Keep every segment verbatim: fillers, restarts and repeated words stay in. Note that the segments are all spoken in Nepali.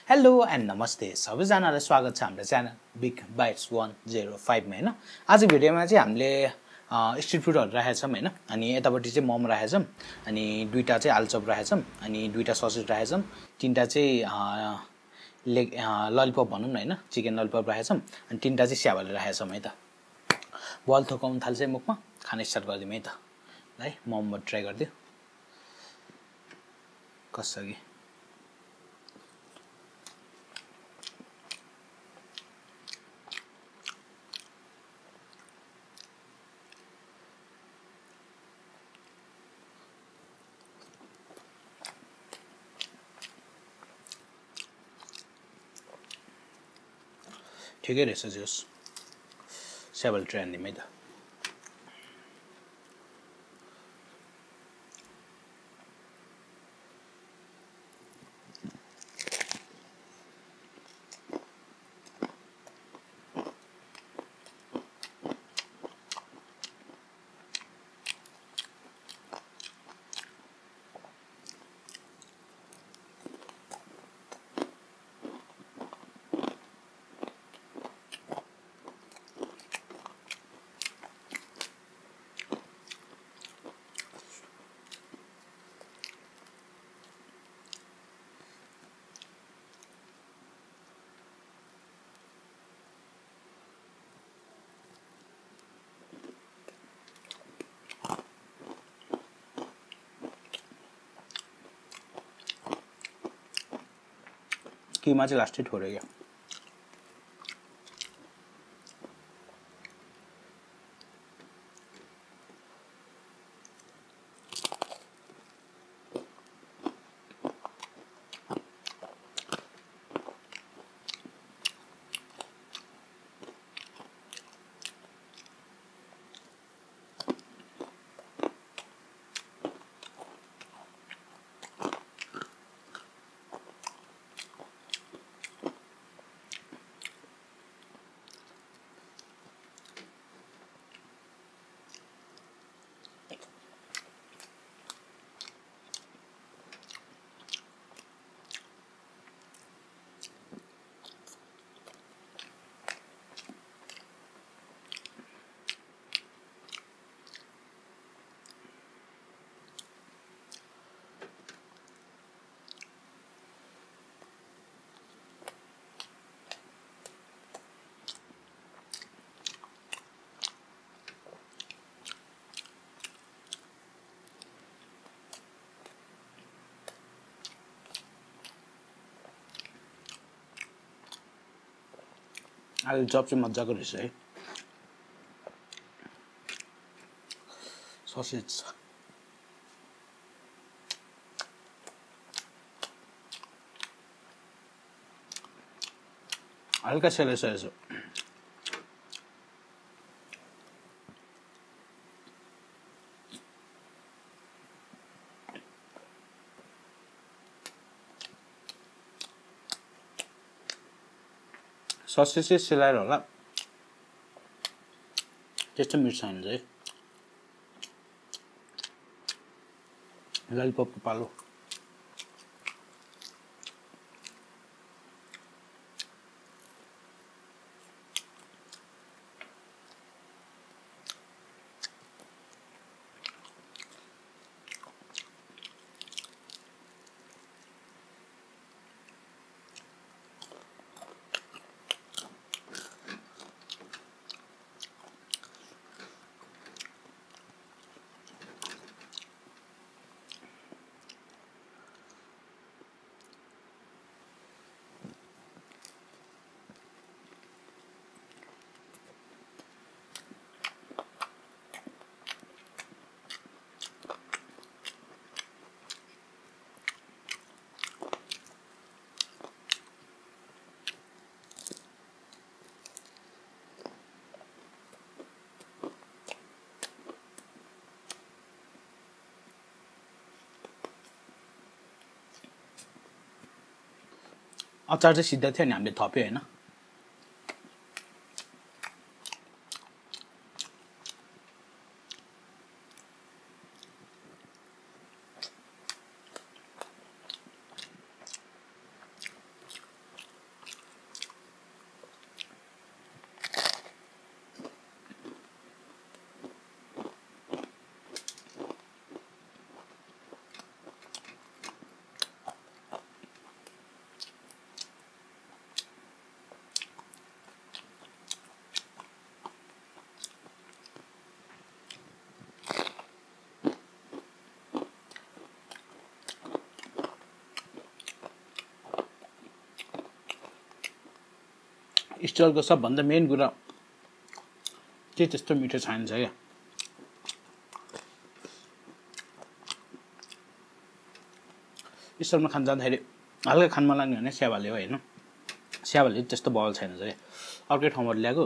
हेलो एन्ड नमस्ते सबैजनालाई स्वागत छ हाम्रो channel big bytes one oh five मा हैन। आज भिडियोमा चाहिँ हामीले स्ट्रीट फुडहरु राखेका छौं हैन। अनि यतापट्टि चाहिँ मोमो राखेका छौं, अनि दुईटा चाहिँ आलुचप राखेका छौं, अनि दुईटा ससेज राखेका छौं, तीनटा चाहिँ लेग ललिपप भनौं न हैन, चिकन ललिपप राखेका छौं, अनि तीनटा चाहिँ स्याफाले राखेका छौं है त। बल थोकाउन थाल्छ है मुखमा, खान स्टार्ट गर्दियौ है त। ल है मोमो ट्राई गर्दियौ कसरी। ठिकै रहेछ जोस स्याफाले ट्राई गर्दियौ है त। किमा चाहिँ लास्टै ठोरे क्या। आलु चप चाहिँ मजाको रहेछ है। ससेज हल्का सेलै सेलेछ। ससेज चाहिँ सेलाएर होला, त्यस्तो मिठो छैन है। ललिपपको पालो अचार चाहिँ सिधा थियो नि हामीले थप्यो हैन। स्टलको सबभन्दा मेन कुरा के त्यस्तो मिठो छैन क्या स्टलमा खान जाँदाखेरि हल्का खान मन लाग्ने भने स्याफाले हो होइन स्याफाले त्यस्तो बल छैन क्या अर्कै ठाउँबाट ल्याएको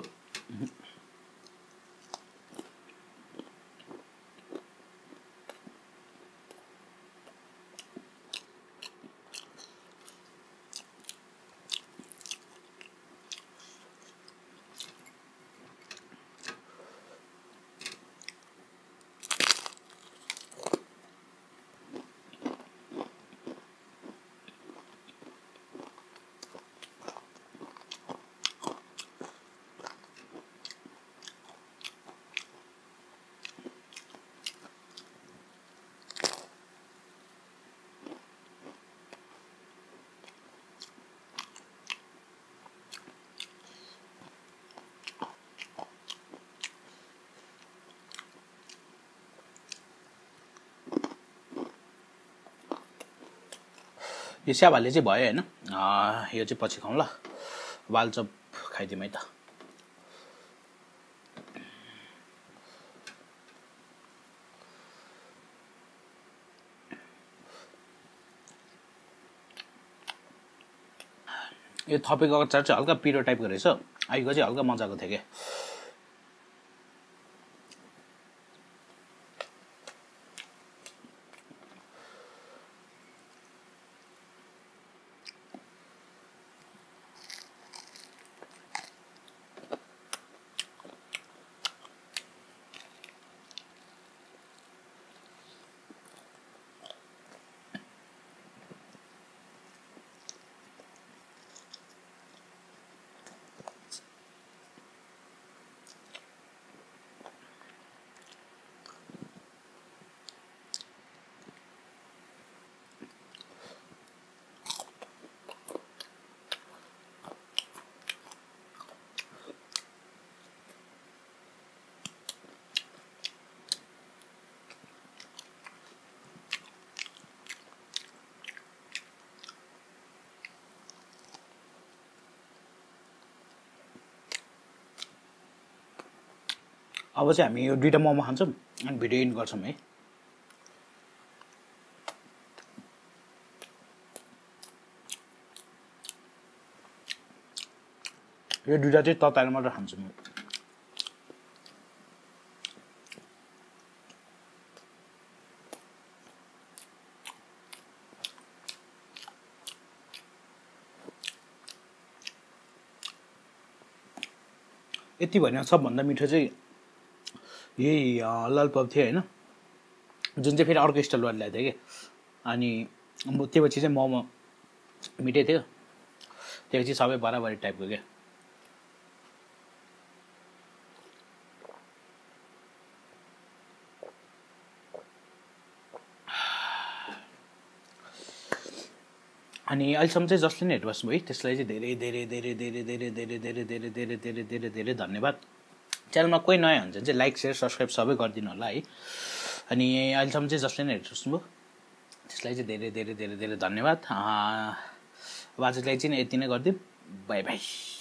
यो स्याफाले चाहिँ भयो होइन यो चाहिँ पछि खाउँ ल बालचप खाइदिउँ है त यो थपेको अचार चाहिँ हल्का पिरो टाइपको रहेछ आइको चाहिँ हल्का मजाको थियो क्या अब चाहिँ हामी यो दुईटा मोमो खान्छौँ अनि भिडियो एन्ड गर्छौँ है यो दुईटा चाहिँ तताएर मात्र खान्छु म यति भने सबभन्दा मिठो चाहिँ यही ललिपप थियो होइन जुन चाहिँ फेरि अर्को स्टाइलबाट ल्याएको थियो कि अनि त्यो पछि चाहिँ मोमो मिठै थियो त्यो पछि सबै बराबरी टाइपको क्या अनि अहिलेसम्म चाहिँ जसले नै हेरिबस्नु है त्यसलाई चाहिँ धेरै धेरै धेरै धेरै धेरै धेरै धेरै धेरै धेरै धेरै धेरै धेरै धन्यवाद च्यानलमा कोही नयाँ हुन्छ चाहिँ लाइक सेयर सब्सक्राइब सबै गरिदिनु होला है अनि अहिलेसम्म चाहिँ जसले नै हेरिबस्नु त्यसलाई चाहिँ धेरै धेरै धेरै धेरै धन्यवाद अब आजलाई चाहिँ यति नै गरिदिउँ बाई बाई